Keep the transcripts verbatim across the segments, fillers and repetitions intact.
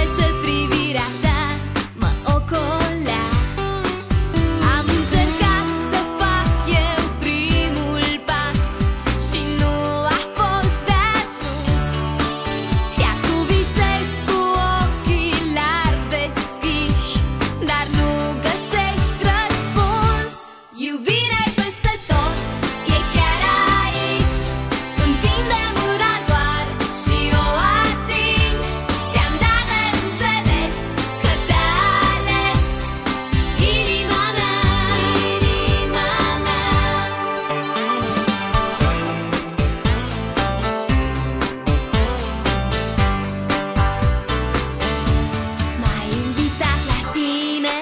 ce privirea ta mă ocolea. Am încercat să fac eu primul pas și nu a fost de ajuns. Iar tu visezi cu ochii larg deschiși, dar nu găsești răspuns. Iubirea-i peste tot, e chiar aici. Întinde mâna doar și o atingi. Ți-am dat de înțeles că te-a ales inima mea, inima mea. M-ai invitat la tine,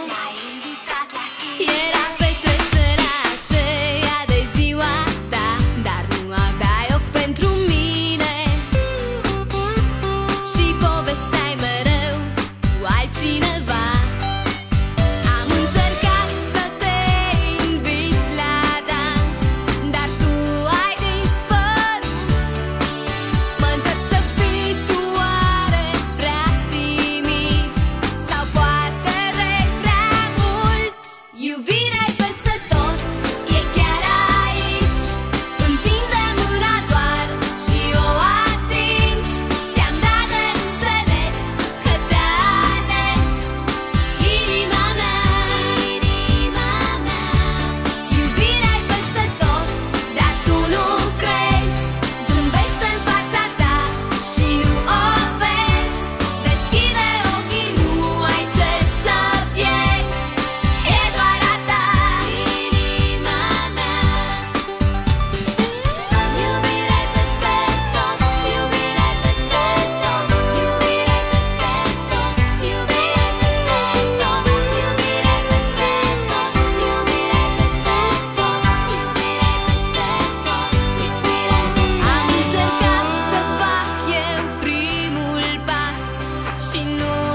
era petrecerea aceea de ziua ta, dar nu aveai ochi pentru mine și povesteai mereu cu altcineva. Am încercat să te invit la dans, dar tu ai dispărut. Mă întreb să fii tu oare prea timid sau poate vrei prea mult. Iubirea-i peste tot, e chiar aici. Întinde mâna doar și o atingi. Ți-am dat de înțeles că te-a ales inima mea, inima mea. Iubirea-i peste tot, dar tu nu crezi. Zâmbește-n fața ta și nu o vezi. Deschide ochii, nu ai ce să pierzi. E doar a ta, inima mea. Iubirea-i peste tot, iubirea-i peste tot, iubirea-i peste tot, iubirea-i peste tot, iubirea-i peste tot, iubirea-i peste tot, iubirea-i peste tot, iubirea-i peste tot. Am încercat să fac eu primul pas și nu